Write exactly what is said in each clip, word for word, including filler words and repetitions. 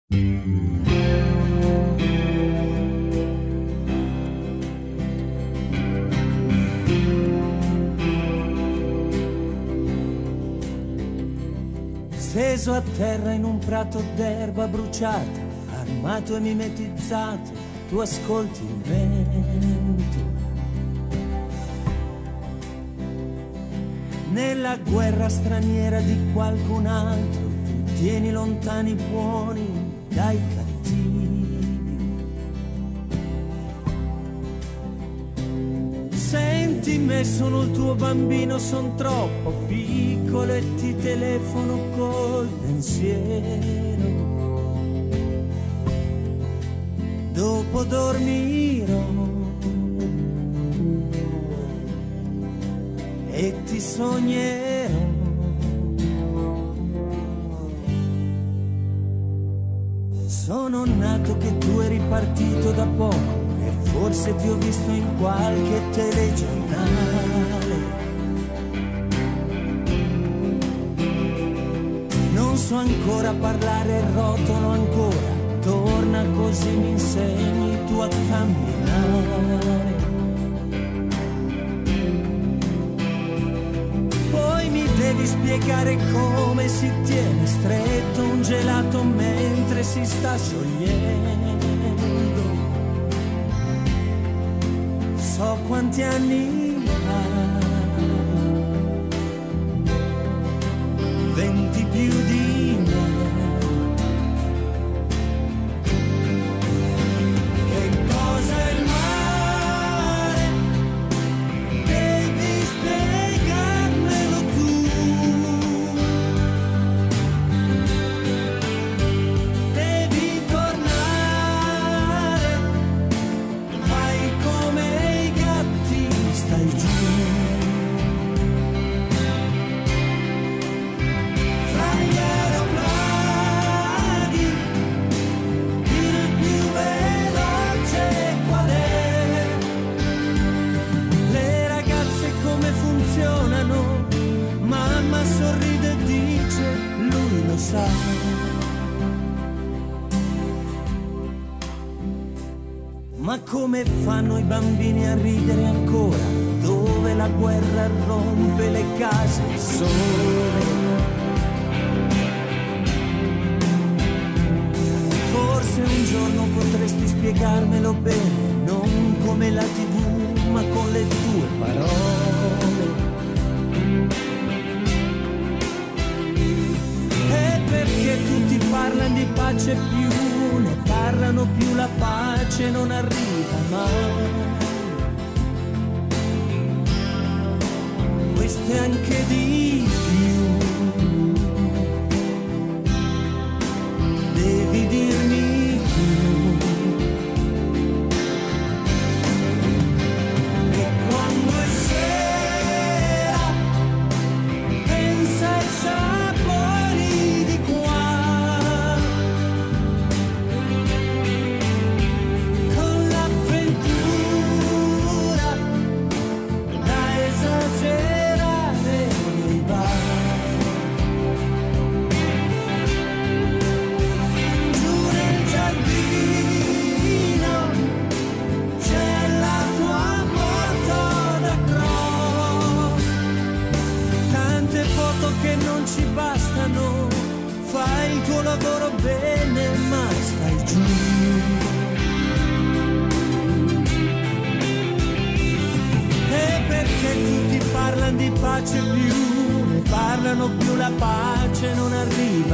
Steso a terra in un prato d'erba bruciata, armato e mimetizzato, tu ascolti il vento. Nella guerra straniera di qualcun altro, tu tieni lontani i buoni dai cattivi. Senti me, sono il tuo bambino, son troppo piccolo e ti telefono col pensiero. Dopo dormirò e ti sognerò. Sono nato che tu eri partito da poco e forse ti ho visto in qualche telegiornale. Non so ancora parlare, rotolo ancora, torna così mi insegni tu a camminare. Poi mi devi spiegare come si tiene stretto un gelato mentre si sta sciogliendo. So quanti anni ha, venti più di me. Che cosa è il mare? Devi spiegarmelo tu. Devi tornare, fai come i gatti, stai giù. Mamma sorride e dice, lui lo sa. Ma come fanno i bambini a ridere ancora, dove la guerra rompe le case sole? Forse un giorno potresti spiegarmelo bene, non come la tivù, ma con le tue parole. Perché tutti parlano di pace, più ne parlano più la pace non arriva mai. Questo è anche di più. Devi dirmi tu. E quando è sera pensa ai sapori di qua, con l'avventura da esagerare nei bar. Giù nel giardino c'è la tua moto da cross, tante foto che non ci bastano, fai il tuo lavoro bene ma stai giù. E perché tutti parlano di pace, più ne parlano più la pace non arriva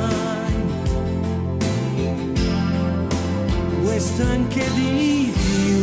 mai. Questo anche di più.